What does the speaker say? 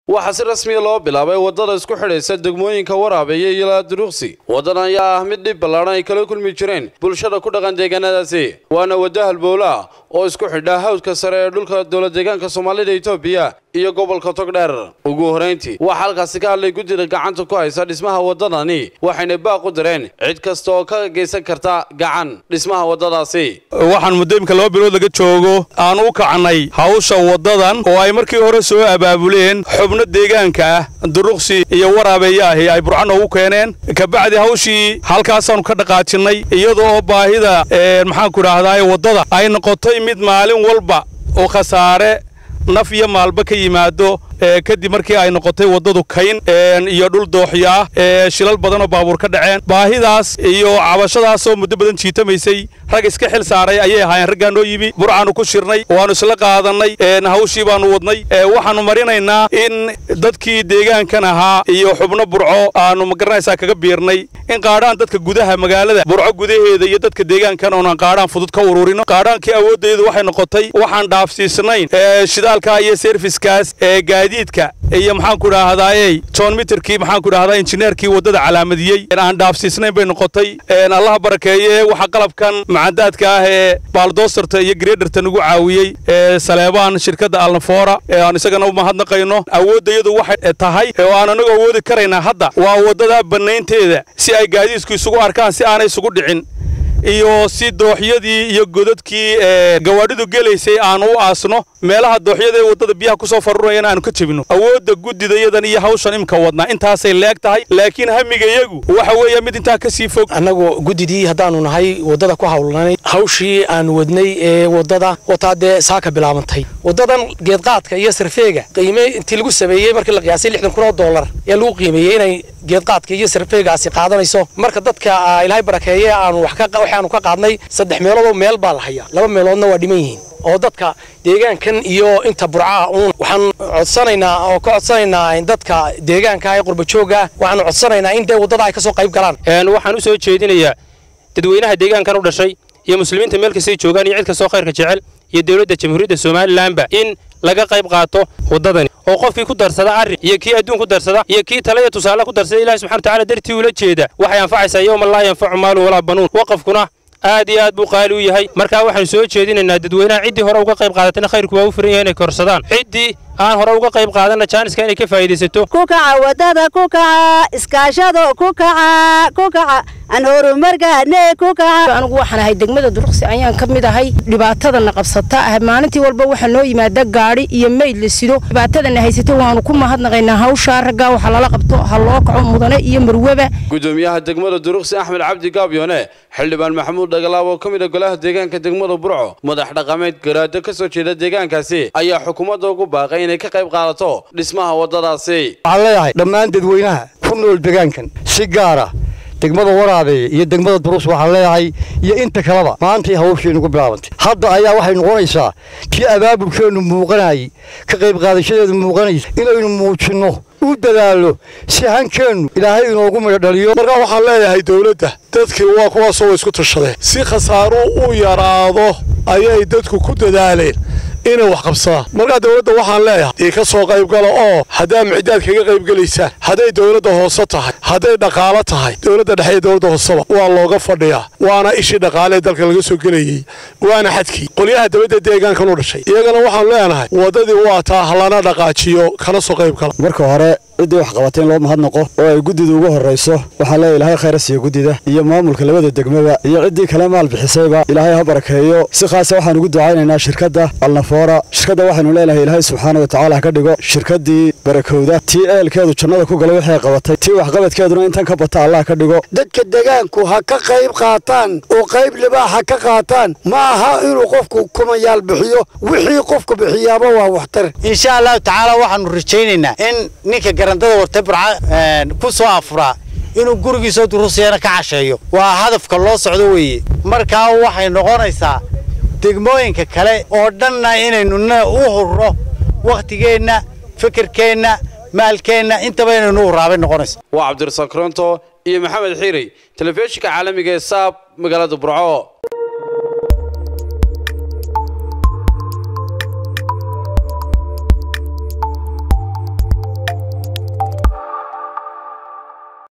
waxaa si rasmi ah loo bilaabay wadada isku xidhaysa degmooyinka Waraabeeye iyo Duruqsi. Wadadan ayaa ah mid dhib ballaaran ay kala kulmi jireen bulshada ku dhaqan deegaanadaasi. Waana wada halbowla oo isku xidha hawdka sare ee dhulka dowlad deegaanka Soomaalida Itoobiya iyo gobolka Togdheer. Ugu horeyntii waxa halkaas ka hadlay guddiga gacanta ku haysa dhismaha wadadani waxayna baaq u direen cid kasta oo ka geysan karta gacan dhismaha wadadaasi. waxaan muddo loo bilood laga joogo aan u kacanay hawsha wadadan oo ay markii hore soo abaabuleen xubno deegaanka Duruqsi iyo Waraabeeye ay burcano u keeneen ka bacdi hawshii halkaas aan ka dhaqaajinay iyadoo baahida maxaan ku raahdaa wadada ay noqotay mid maalin walba oo khasaare naf iyo maalba ka yimaado kadib markii ay noqotay wadadu kayn iyo dhul dooxya shilal badan oo baabuur ka dhaceen baahidaas iyo cabashadaas oo muddo badan jiitamaysay rag iska xil saaray ayay ahaayeen raggaan oo yimi burcaanu ku shirnay waanu isla qaadanay hawshii baanu wadnay waxaanu marinaynaa in dadkii deegaankan ahaa iyo xubno burco aanu magaranaysaa kaga biirnay in qaadhaan dadka gudaha magaalada burco gudaheeda iyo dadka deegaankan oo aan qaadhaan fudud ka ururino qaadhaankii awoodeedu waxay noqotay waxaan dhaafsiisnayn shidaalka iyo servicekaas gaadiidka iyo maxaan ku raahdaayay John Mitterkii maxaan ku raahdaa injineerkii wadada calaamadiyay aan dhaafsiisnayn bay noqotay Allah barakeeye waxa qalabkan macadaadka ah ee baaldoostarta iyo graderta nagu caawiyay Saleebaan shirkadda Alnafora aan isagana u mahadnaqayno awoodeedu waxay tahay oo aan anagu awoodi karaynaa hadda waa wadada banaynteeda si ay gaadiidku isugu arkaan si aanay isugu dhicin iyo si dooxyadii iyo godadkii gawaadhidu galeysay aan u aasno meelaha dooxyada ee wadada biyaha ku soo farurayna aan ka jabino awooda gudidayadan iyo hawshan imka wadna intaasay leeg tahay laakiin hamigayagu waxa weeye mid inta ka sii fog anagu gudidii hadaanu nahay wadada ku hawlanay hawshii aan wadnay ee wadada wataade saaka bilaabantay wadadan geed qaadka iyo sarfeega qiime intii lagu sameeyay markii la qiyaasay $60,000 ee lagu qiimeeyay inay geed qaadka iyo sarfeegaasi qaadanayso marka dadka Ilaahay barakeeye aan waxaanu ka qaadnay 3 meelood meel baa la hayaa 2 meeloodna waa dhiman yihiin oo dadka deegaankan iyo inta burca waxaan codsanaynaa in dadka deegaanka ay qurba jooga waxaan codsanaynaa in wadada ay ka soo qayb galaan waxaan u soo jeedinayaa dadweynaha deegaankan u dhashay iyo muslimiinta meel kasta ay joogaan iyo cid kasta oo khayrka jecel iyo dawladda jamhuuriyadda Soomaaliland in laga qayb qaato wadadan oo qofkii ku darsada arrin iyo kii adduun ku darsada iyo kii talada tusaale ku darsada Ilaahay subhanahu wa ta'ala dartii ula jeeda waxay anfacaysaa yawma la yanfa'u maalu wala banuun waqafkuna aad iyo aad buu qaali u yahay marka waxaan soo jeedinaynaa dadweynaha ciddii hore uga qayb qaadatayna khayrku waa u furan yahay inay korsadaan ciddii aan hore uga qayb qaadana jaaniska inay ka faa'iideysato ku kaca wadada ku kaca iskaashado ku kaca aan horumargaane ku kaca anigu waxaan ahay degmada Duruqsi ayaan ka mid ahay dhibaatadana qabsata maalintii walba waxa noo yimaada gaari iyo mayd la sido dhibaatadana haysatay waanu ku mahadnaqaynaa hawsha ragga waxa lala qabto hal loo kaco mudane iyo marwaba gudoomiyaha degmada Duruqsi Axmed Cabdi Gaabyoone xildhibaan Maxamuud Dhagalaabo ka mid ah golaha deegaanka degmada Burco madax dhaqameed garaado ka soo jeeda deegaankaasi ayaa xukuumadda ugu baaqay inay ka qayb qaadato dhismaha wadadaasi waxaan leeyahay dhammaan dadweynaha ku nool deegaankan si gaar ah degmada Waraabeeye iyo degmada Duruqsi waxaan leeyahay iyo inta kaleba maanta hawsheenu ku bilaabantay hadda ayaa waxay noqonaysaa tii abaabulkeenu muuqanay ka qayb qaadashadeedu muuqanaysa inaynu muujino u dadaalo si hankeenu Ilaahay inoogu madhaliyo marka waxaan leeyahay dawladda dadkii waa kuwa soo isku tashadeen si khasaaro u yaraado ayay dadku ku dadaaleen inay wax qabsadaan marka dawladda waxaan leeyahay ka soo qayb galo oo hadaa micdaad kaga qayb galaysaa haday dawladda hoose tahay haday dhaqaale tahay dawladda dhexe dawladda hooseba waa looga fadhiyaa waana ishi dhaqaale dalka laga soo galayay waana xadkii qoliyaha dawladda deegaanka u dhashay iyagana waxaan leenahay wadadii waa taa halana dhaqaajiyo kana soo qayb gala marka hore cidii wax qabateen loo mahadnaqo oo ay guddidu ugu horeyso waxaa leeyahay Ilaahay khayr siiyo guddida iyo maamulka labada degmada iyo cidii kale maal bixisayba Ilaahay ha barakeeyo si khaas ah waxaan ugu ducaynaynaa shirkadda Alnafora shirkadda waxaanu leenahay Ilaahay subhanahu wa ta'ala ka dhigo shirkadii barakowda tii eelkeedu jannada ku galay waxay qabatay tii wax qabadkeeduna intan ka bata Allah ka dhigo dadka deegaanku ha ka qayb qaataan oo qayb libaaxa ka qaataan ma aha inuu qofku kumayaal bixiyo wixii qofku bixiyaaba waa waxtar insha Allah ta'ala waxaanu rajaynaynaa in ninka garandada wartay burca ku soo afura inuu gurigiisa Duruqsiina ka casheeyo waa hadafka loo socdo weeye marka waxay noqonaysaa degmooyinka kale oo dhanna inaynu u hurro waqtigeena fikirkeena maalkeena intaba inaynu u raabay noqonaysaa waa Cabdirasaaq Koronto iyo Maxamed Xiiri telefishinka caalamiga ee SAB magaalada Burco.